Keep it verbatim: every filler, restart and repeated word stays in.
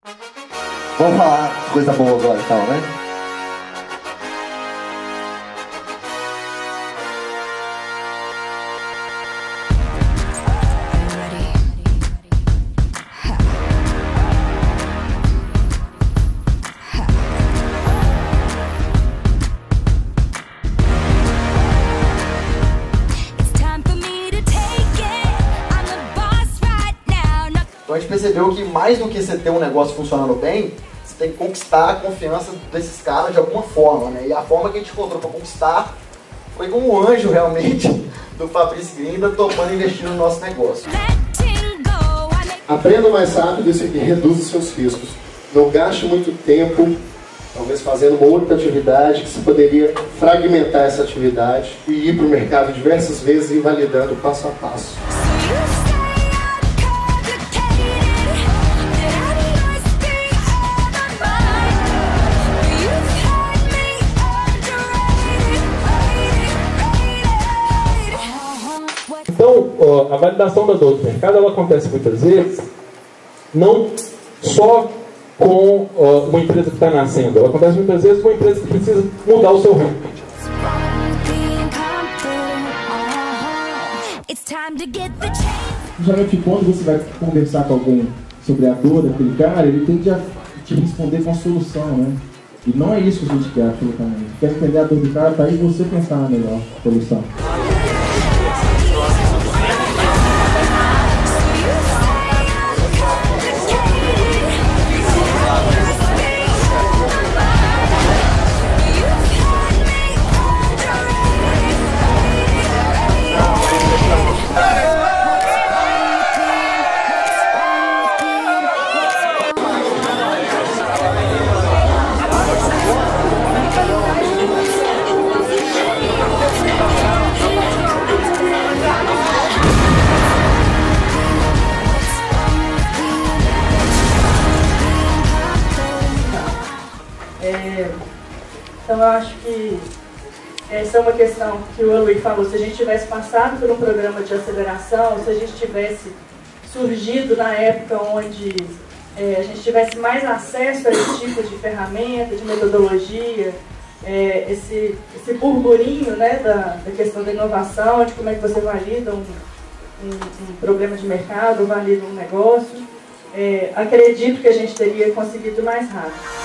Vamos falar coisa boa agora, então, né? Então a gente percebeu que mais do que você ter um negócio funcionando bem, você tem que conquistar a confiança desses caras de alguma forma, né? E a forma que a gente encontrou para conquistar foi como um anjo realmente do Fabrício Grinda topando investir no nosso negócio. Aprenda mais rápido e reduza os seus riscos. Não gaste muito tempo, talvez fazendo uma outra atividade, que você poderia fragmentar essa atividade e ir para o mercado diversas vezes e validando passo a passo. Então, a validação da dor do mercado, ela acontece muitas vezes não só com uma empresa que está nascendo, ela acontece muitas vezes com uma empresa que precisa mudar o seu rumo. Geralmente, quando você vai conversar com alguém sobre a dor daquele cara, ele tende a te responder com a solução, né? E não é isso que a gente quer, absolutamente. Quer entender a dor do cara, tá aí você pensar na melhor solução. É, então eu acho que essa é uma questão que o Aloy falou, se a gente tivesse passado por um programa de aceleração, se a gente tivesse surgido na época onde é, a gente tivesse mais acesso a esse tipo de ferramenta, de metodologia, é, esse, esse burburinho, né, da, da questão da inovação, de como é que você valida um, um, um problema de mercado, valida um negócio, é, acredito que a gente teria conseguido mais rápido.